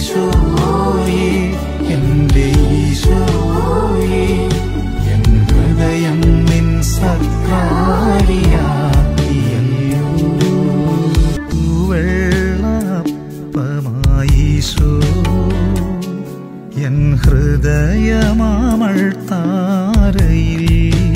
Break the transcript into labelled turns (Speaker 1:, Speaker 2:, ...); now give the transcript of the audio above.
Speaker 1: ഈശോയേ എൻ്റെ ഈശോയേ എൻ ഹൃദയം നിൻ സത്കാരിയാക്കിയല്ലോ വെള്ളപ്പമായീശോ എൻ ഹൃദയമാമൾ താരയിൽ